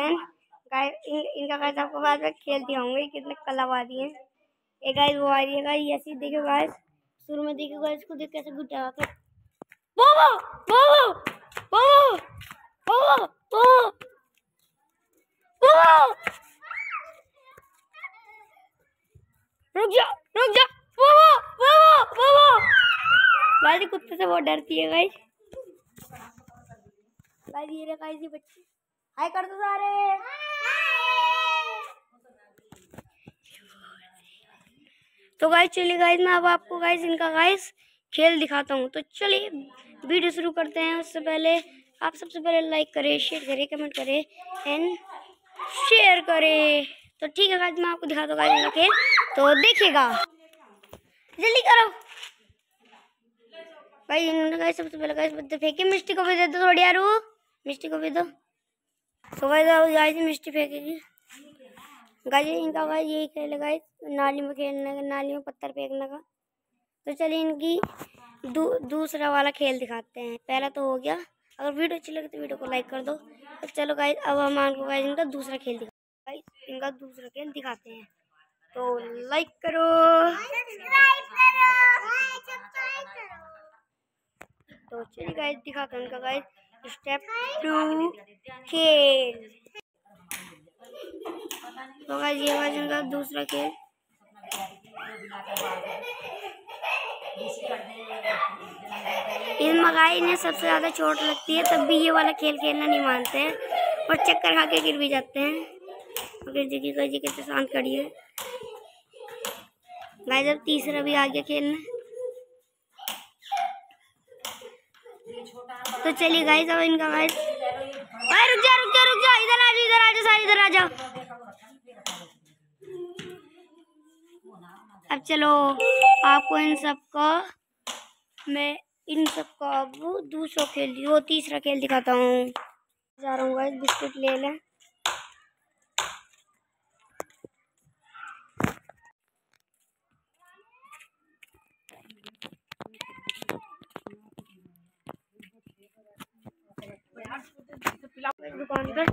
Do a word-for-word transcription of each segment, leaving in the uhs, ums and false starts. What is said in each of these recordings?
Guys in, इनका guys आपको बाद में खेल दिखाऊंगा कितने कलावादी हैं। एक गाइस वो आ रही है गाइस, ऐसी देखो गाइस, शुरू में देखो गाइस, इसको देख कैसे गुटा रहा था। वो वो वो वो वो वो वो रुक जा रुक जा, वो वो वो वो गाइस कुत्ते से बहुत डरती है गाइस। गाइस ये रहा गाइस, ये बच्चे हाय कर दो सारे। तो गाइस चलिए गाइस, मैं अब आपको गाइस इनका गाइस खेल दिखाता हूँ। तो चलिए वीडियो शुरू करते हैं। उससे पहले आप सबसे पहले लाइक करें, शेयर करें, कमेंट करें एंड शेयर करें। तो ठीक है गाइस, मैं आपको दिखाता हूँ गाइस इनका खेल, तो देखिएगा, जल्दी करो भाई। इन्होंने गाइस सबसे पहले गाइस बद्दे फेंके, मिस्टी को भी दे दो थोड़ी यार, वो मिस्टी को भी दो। तो गाइस गाइस मिस्टी फेंकेगी गाइस, इनका गाइस यही खेल है गाइस, नाली में खेलने का, नाली में पत्थर फेंकने का। तो चलिए इनकी दू, दूसरा वाला खेल दिखाते हैं। पहला तो हो गया, अगर वीडियो अच्छी लगे तो वीडियो को लाइक कर दो। तो चलो गाइस अब हम आपको गाइस इनका दूसरा खेल दिखाते हैं। गाइस इनका दूसरा खेल दिखाते हैं, तो लाइक करो, सब्सक्राइब करो। तो चलिए गाइस दिखाते हैं इनका गाइस स्टेप टू खेल। तो गाइस ये गाइस इनका दूसरा खेल। इस मगाई ने सबसे ज्यादा चोट लगती है, तब भी ये वाला खेल खेलना नहीं मानते हैं और चक्कर खा के गिर भी जाते हैं। अगर देखिए गाइस कैसे शांत खड़ी है गाइस। अब तीसरा भी आ गया खेलने। तो चलिए गाइस अब इनका गाइस, रुक जा रुक जा रुक जा, इधर आ जाओ, इधर आ जाओ सारे, इधर आ जाओ। अब चलो आपको इन सबका मैं इन सबका अब दूसरा खेल, वो तीसरा खेल दिखाता हूँ। जा रहा हूँ गाइस, बिस्कुट ले लें। दुकान पर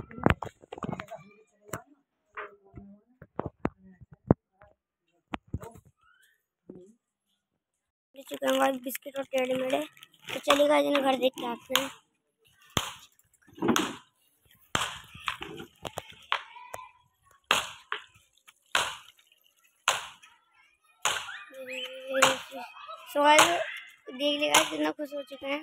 चिकन वाइट बिस्किट और टेढ़े मेढ़े। तो चलिए गाइस इन्हें घर देख के आते हैं। सो गाइस देख लिया गाइस कितना खुश हो चुके हैं।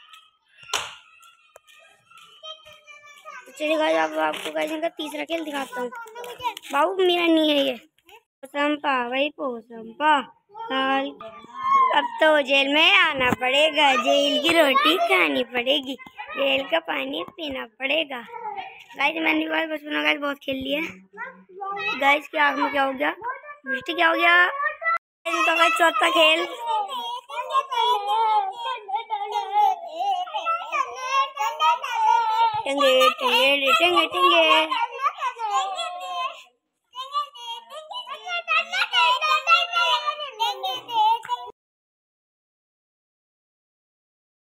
तो चलिए गाइस अब आपको गाइस इनका तीसरा खेल दिखाता हूँ। बाबू मेरा नहीं है ये, संपा वही पोसंपा। अब तो जेल में आना पड़ेगा, जेल की रोटी खानी पड़ेगी, जेल का पानी पीना पड़ेगा। गाइस मैंने गाइस बचपन में गाइस बहुत खेल लिया। गाइस की आँख में क्या हो गया, मिस्टी क्या हो गया। इनका गाइस चौथा खेल, टंगे टंगे टंगे टंगे।